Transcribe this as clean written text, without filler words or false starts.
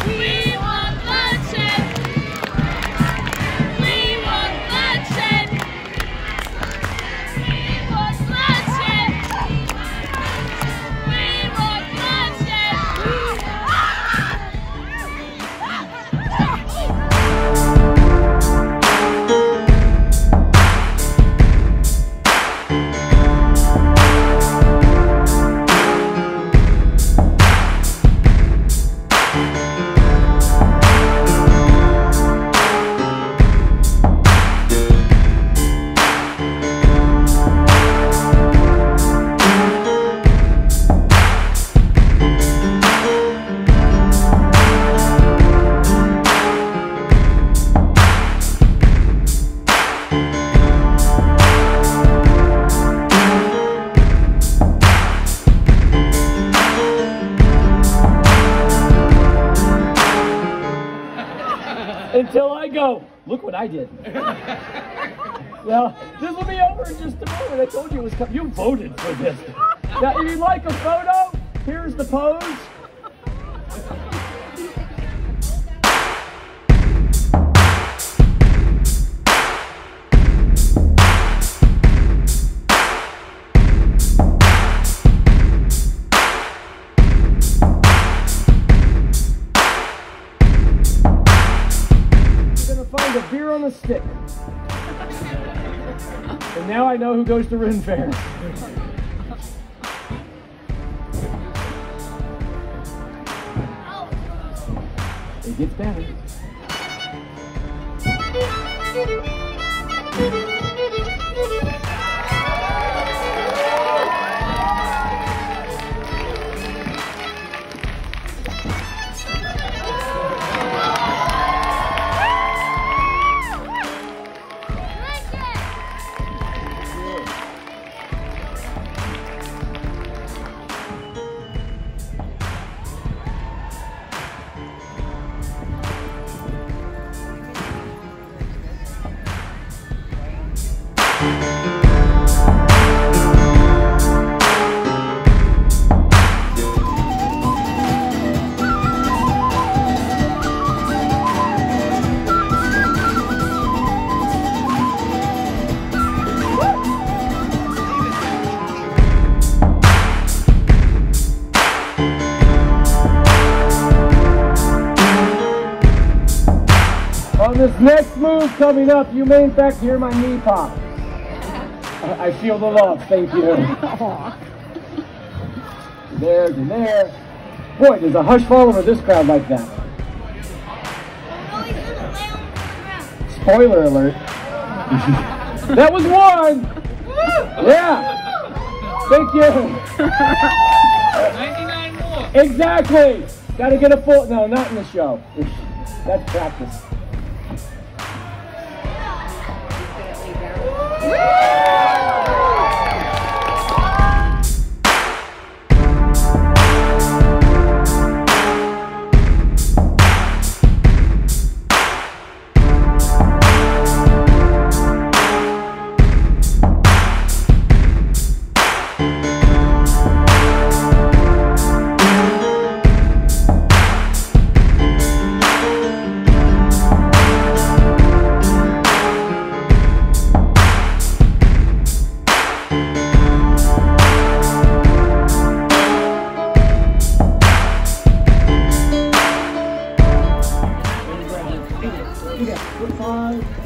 We want bloodshed. We want bloodshed. We want bloodshed. We want bloodshed. Until I go, look what I did. Now, this will be over in just a moment. I told you it was coming. You voted for this. Now, if you'd like a photo, here's the pose. Find a beer on a stick. And now I know who goes to Ren Fair. It gets better. On this next move coming up, you may in fact hear my knee pop. I feel the love, thank you. There, and there. Boy, there's a hush fall over this crowd like that. Spoiler alert. That was one! Yeah! Thank you! 99 more! Exactly! Gotta get a full, no, not in the show. That's practice. Good 5.